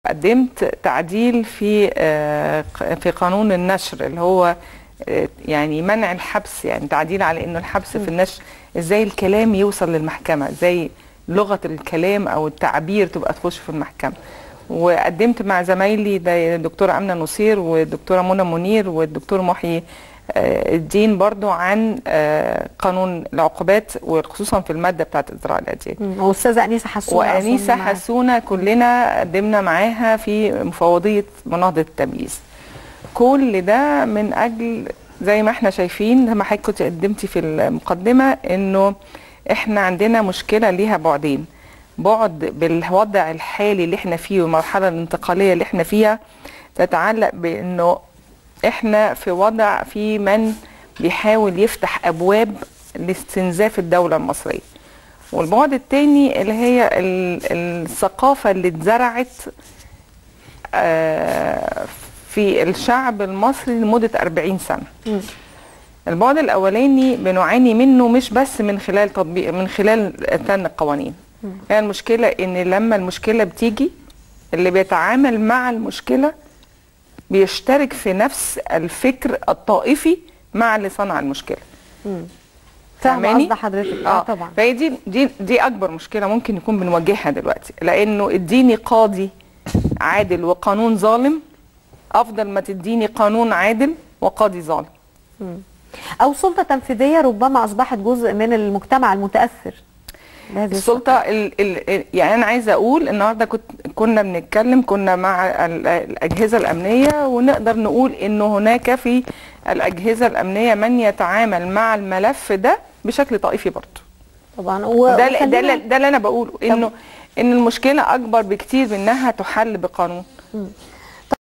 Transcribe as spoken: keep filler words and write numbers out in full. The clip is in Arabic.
قدمت تعديل في في قانون النشر اللي هو يعني منع الحبس، يعني تعديل على انه الحبس في النشر، ازاي الكلام يوصل للمحكمه، ازاي لغه الكلام او التعبير تبقى تخش في المحكمه. وقدمت مع زمايلي الدكتوره امنه نصير والدكتوره منى منير والدكتور محي الدين برضو عن قانون العقوبات، وخصوصا في الماده بتاعت ازراء الاديان. واستاذه انيسه حسونه وانيسه حسونه كلنا قدمنا معاها في مفوضيه مناهضه التمييز. كل ده من اجل زي ما احنا شايفين، زي ما حضرتك كنت قدمتي في المقدمه، انه احنا عندنا مشكله ليها بعدين. بعد بالوضع الحالي اللي احنا فيه والمرحله الانتقاليه اللي احنا فيها تتعلق بانه احنا في وضع في من بيحاول يفتح ابواب لاستنزاف الدوله المصريه. والبعد الثاني اللي هي الثقافه اللي اتزرعت في الشعب المصري لمده أربعين سنه. البعد الاولاني بنعاني منه مش بس من خلال تطبيق، من خلال تن القوانين. يعني المشكله ان لما المشكله بتيجي اللي بيتعامل مع المشكله بيشترك في نفس الفكر الطائفي مع اللي صنع المشكله. فاهمه قصد حضرتك؟ اه طبعا. فهي دي دي دي اكبر مشكله ممكن نكون بنواجهها دلوقتي، لانه اديني قاضي عادل وقانون ظالم افضل ما تديني قانون عادل وقاضي ظالم. مم. او سلطه تنفيذيه ربما اصبحت جزء من المجتمع المتاثر. السلطه ال ال يعني انا عايزه اقول النهارده كنت كنا بنتكلم كنا مع الاجهزه الامنيه، ونقدر نقول انه هناك في الاجهزه الامنيه من يتعامل مع الملف ده بشكل طائفي برضه. طبعا. ده ده ده اللي انا بقوله، انه ان المشكله اكبر بكتير من انها تحل بقانون.